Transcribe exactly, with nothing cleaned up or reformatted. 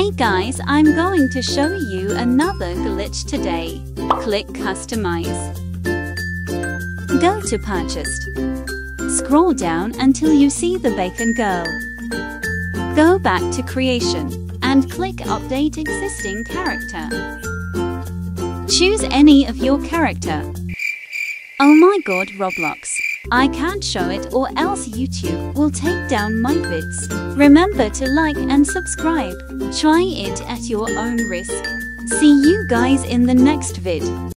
Hey guys, I'm going to show you another glitch today. Click Customize. Go to Purchased. Scroll down until you see the bacon girl. Go back to Creation and click Update Existing Character. Choose any of your character. Oh my god, Roblox, I can't show it or else YouTube will take down my vids. Remember to like and subscribe. Try it at your own risk. See you guys in the next vid.